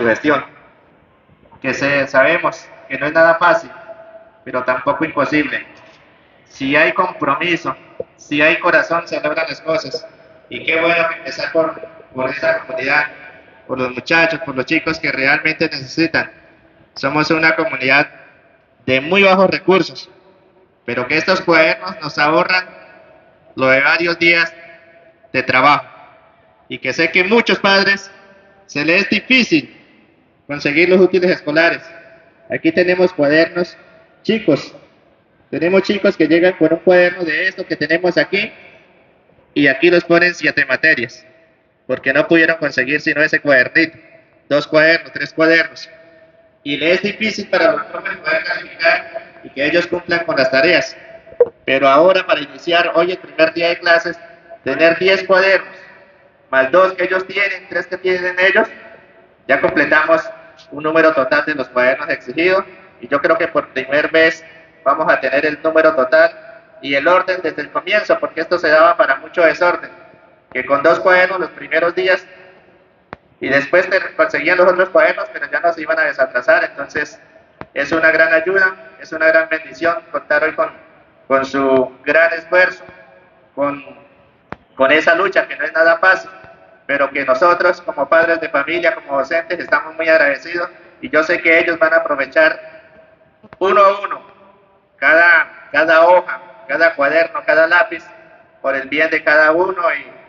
su gestión, sabemos que no es nada fácil, pero tampoco imposible. Si hay compromiso, si hay corazón, se logran las cosas. Y qué bueno empezar por esta comunidad, por los muchachos, por los chicos que realmente necesitan. Somos una comunidad de muy bajos recursos, pero que estos cuadernos nos ahorran lo de varios días de trabajo. Y que sé que muchos padres se les es difícil conseguir los útiles escolares. Aquí tenemos cuadernos chicos. Tenemos chicos que llegan con un cuaderno de esto que tenemos aquí y aquí los ponen 7 materias, porque no pudieron conseguir sino ese cuadernito, 2 cuadernos, 3 cuadernos. Y les es difícil para los profes poder calificar y que ellos cumplan con las tareas. Pero ahora para iniciar hoy el primer día de clases, tener 10 cuadernos, más 2 que ellos tienen, 3 que tienen ellos, ya completamos un número total de los cuadernos exigidos y yo creo que por primer vez vamos a tener el número total y el orden desde el comienzo, porque esto se daba para mucho desorden, que con 2 cuadernos los primeros días y después conseguían los otros cuadernos, pero ya no se iban a desatrasar. Entonces es una gran ayuda, es una gran bendición contar hoy con su gran esfuerzo, con esa lucha que no es nada fácil, pero que nosotros como padres de familia, como docentes, estamos muy agradecidos y yo sé que ellos van a aprovechar uno a uno cada hoja, cada cuaderno, cada lápiz, por el bien de cada uno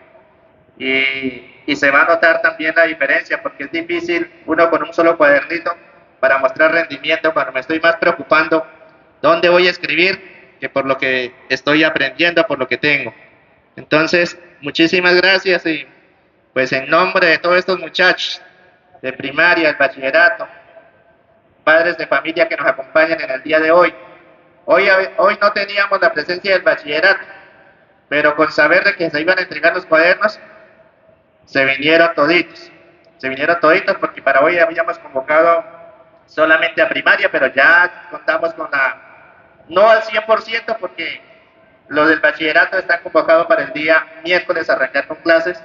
y se va a notar también la diferencia, porque es difícil uno con un solo cuadernito para mostrar rendimiento cuando me estoy más preocupando dónde voy a escribir que por lo que estoy aprendiendo, por lo que tengo. Entonces, muchísimas gracias y pues en nombre de todos estos muchachos de primaria, el bachillerato, padres de familia que nos acompañan en el día de hoy. Hoy no teníamos la presencia del bachillerato, pero con saber de que se iban a entregar los cuadernos, se vinieron toditos porque para hoy habíamos convocado solamente a primaria, pero ya contamos con no al 100% porque los del bachillerato están convocados para el día miércoles a arrancar con clases,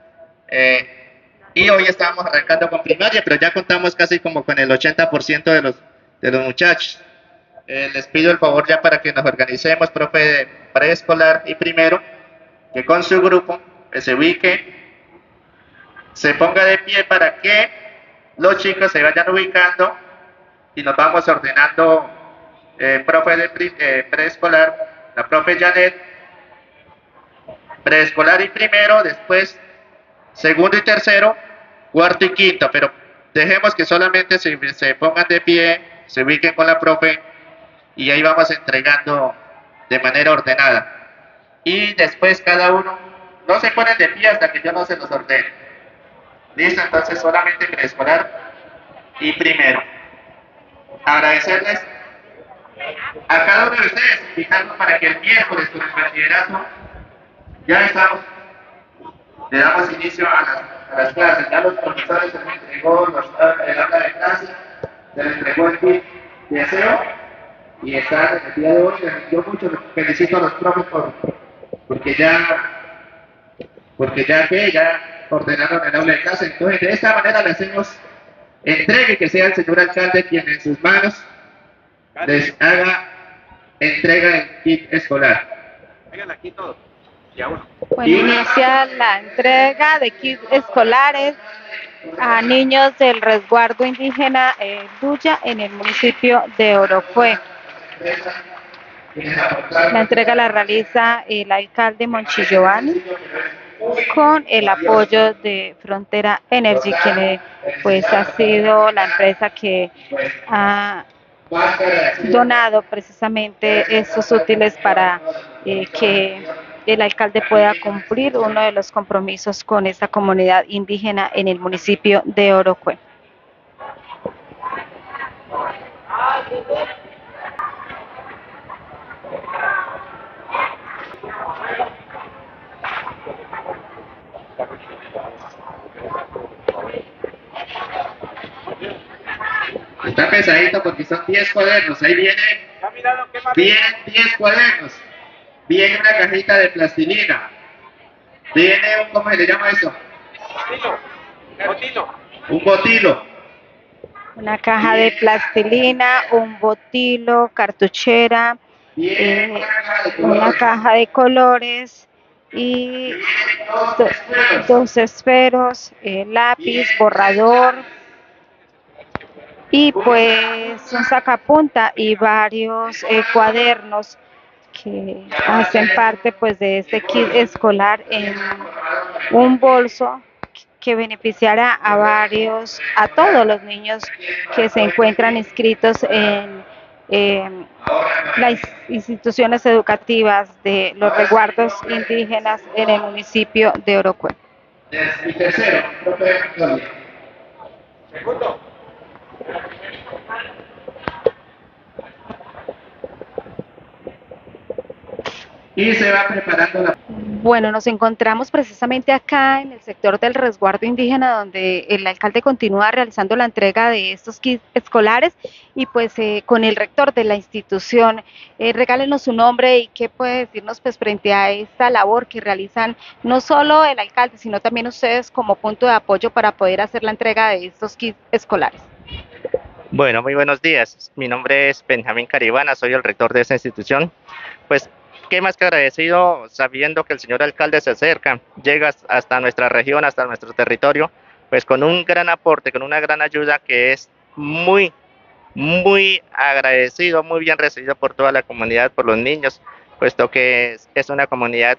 y hoy estábamos arrancando con primaria, pero ya contamos casi como con el 80% de los muchachos. Les pido el favor ya para que nos organicemos, profe de preescolar y primero, que con su grupo se ubique, se ponga de pie para que los chicos se vayan ubicando y nos vamos ordenando. Profe de preescolar, la profe Janet, preescolar y primero, después segundo y tercero, cuarto y quinto, pero dejemos que solamente se pongan de pie, se ubiquen con la profe y ahí vamos entregando de manera ordenada. Y después cada uno, no se ponen de pie hasta que yo no se los ordene. Listo, entonces solamente preescolar y primero. Agradecerles a cada uno de ustedes, invitando para que el miércoles con el bachillerato ya estamos, le damos inicio a las clases. Ya los profesores se les entregó el aula de clase, se les entregó el kit de aseo y están en el día de hoy. Yo mucho felicito a los profes porque ya ordenaron el aula de clase. Entonces de esta manera le hacemos entregue, que sea el señor alcalde quien en sus manos les haga entrega del kit escolar. Vengan aquí todos. Bueno, inicia la entrega de kits escolares a niños del resguardo indígena Duya en el municipio de Orocue. La entrega la realiza el alcalde Monchi Giovanni con el apoyo de Frontera Energy, quien pues ha sido la empresa que ha donado precisamente estos útiles para que el alcalde pueda cumplir uno de los compromisos con esta comunidad indígena en el municipio de Orocue. Está pesadito porque son 10 cuadernos, ahí vienen 10 cuadernos, viene una cajita de plastilina, viene ¿cómo se le llama eso? Un botilo, una caja de plastilina, un botilo, cartuchera, una caja de colores y do- dos esferos, lápiz, borrador y pues un sacapunta y varios cuadernos que hacen parte pues de este kit escolar en un bolso que beneficiará a varios, a todos los niños que se encuentran inscritos en las instituciones educativas de los resguardos indígenas en el municipio de Orocue. Y tercero, profe Claudia. Y se va preparando la... Bueno, nos encontramos precisamente acá en el sector del resguardo indígena donde el alcalde continúa realizando la entrega de estos kits escolares y pues con el rector de la institución. Regálenos su nombre y qué puede decirnos pues frente a esta labor que realizan no solo el alcalde, sino también ustedes como punto de apoyo para poder hacer la entrega de estos kits escolares. Bueno, muy buenos días. Mi nombre es Benjamín Caribana, soy el rector de esta institución. Pues, qué más que agradecido sabiendo que el señor alcalde se acerca, llega hasta nuestra región, hasta nuestro territorio, pues con un gran aporte, con una gran ayuda que es muy agradecido, muy bien recibido por toda la comunidad, por los niños, puesto que es una comunidad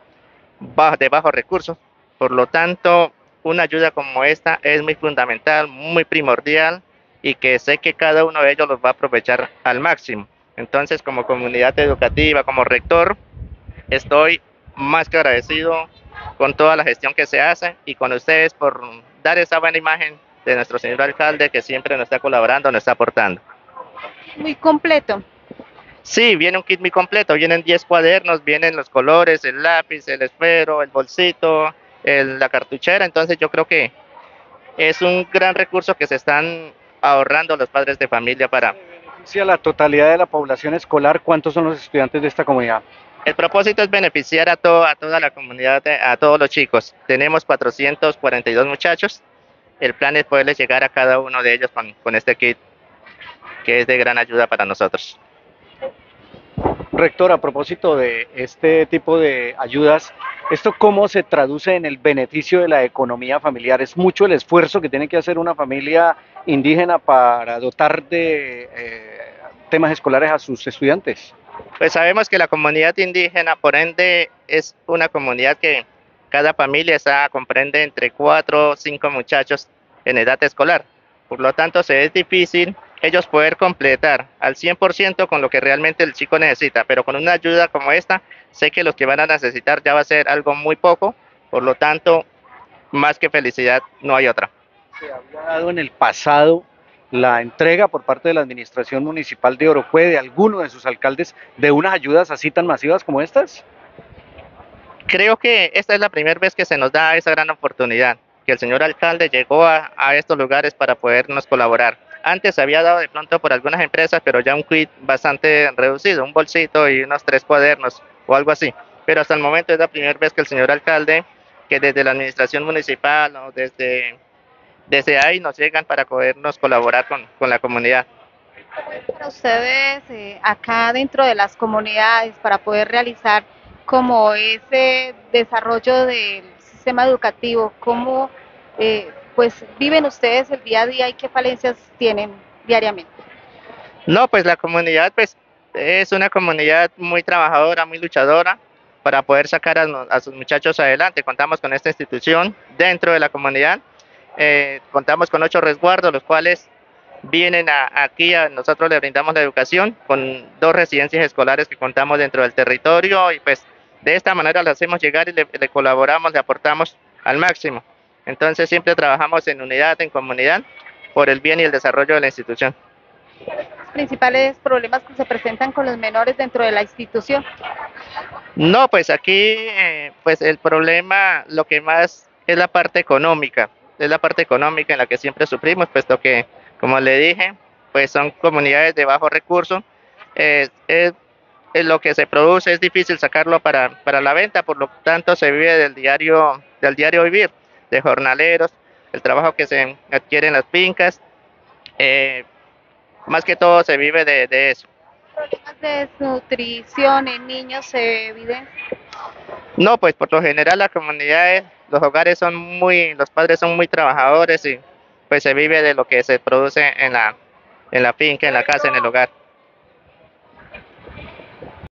de bajos recursos. Por lo tanto, una ayuda como esta es muy fundamental, muy primordial y que sé que cada uno de ellos los va a aprovechar al máximo. Entonces, como comunidad educativa, como rector, estoy más que agradecido con toda la gestión que se hace y con ustedes por dar esa buena imagen de nuestro señor alcalde que siempre nos está colaborando, nos está aportando. Muy completo. Sí, viene un kit muy completo, vienen 10 cuadernos, vienen los colores, el lápiz, el esfero, el bolsito, la cartuchera, entonces yo creo que es un gran recurso que se están ahorrando los padres de familia para... Si a la totalidad de la población escolar, ¿cuántos son los estudiantes de esta comunidad? El propósito es beneficiar a toda la comunidad, a todos los chicos. Tenemos 442 muchachos, el plan es poderles llegar a cada uno de ellos con este kit que es de gran ayuda para nosotros. Rector, a propósito de este tipo de ayudas, ¿esto cómo se traduce en el beneficio de la economía familiar? ¿Es mucho el esfuerzo que tiene que hacer una familia indígena para dotar de temas escolares a sus estudiantes? Pues sabemos que la comunidad indígena, por ende, es una comunidad que cada familia comprende entre 4 o 5 muchachos en edad escolar. Por lo tanto, se es difícil ellos poder completar al 100% con lo que realmente el chico necesita, pero con una ayuda como esta, sé que los que van a necesitar ya va a ser algo muy poco, por lo tanto, más que felicidad, no hay otra. ¿Se había dado en el pasado la entrega por parte de la administración municipal de Orocue, de alguno de sus alcaldes, de unas ayudas así tan masivas como estas? Creo que esta es la primera vez que se nos da esa gran oportunidad, que el señor alcalde llegó a estos lugares para podernos colaborar. Antes se había dado de pronto por algunas empresas, pero ya un kit bastante reducido, un bolsito y unos 3 cuadernos o algo así. Pero hasta el momento es la primera vez que el señor alcalde, que desde la administración municipal o desde ahí nos llegan para podernos colaborar con la comunidad. Para ustedes acá dentro de las comunidades para poder realizar como ese desarrollo del sistema educativo, cómo pues viven ustedes el día a día y qué falencias tienen diariamente. No, pues la comunidad pues es una comunidad muy trabajadora, muy luchadora para poder sacar a sus muchachos adelante. Contamos con esta institución dentro de la comunidad. Contamos con 8 resguardos, los cuales vienen aquí, nosotros le brindamos la educación con 2 residencias escolares que contamos dentro del territorio y pues de esta manera le hacemos llegar y le colaboramos, le aportamos al máximo. Entonces siempre trabajamos en unidad, en comunidad, por el bien y el desarrollo de la institución. Los principales problemas que se presentan con los menores dentro de la institución. No, pues aquí pues el problema lo que más es la parte económica, es la parte económica en la que siempre sufrimos, puesto que, como le dije, pues son comunidades de bajos recursos, lo que se produce es difícil sacarlo para la venta, por lo tanto se vive del diario vivir, de jornaleros, el trabajo que se adquiere en las fincas Eh, Más que todo se vive de eso. ¿Problemas de desnutrición en niños se evidencian? No, pues por lo general la comunidad, los hogares son los padres son muy trabajadores y pues se vive de lo que se produce en la finca, en la casa, en el hogar.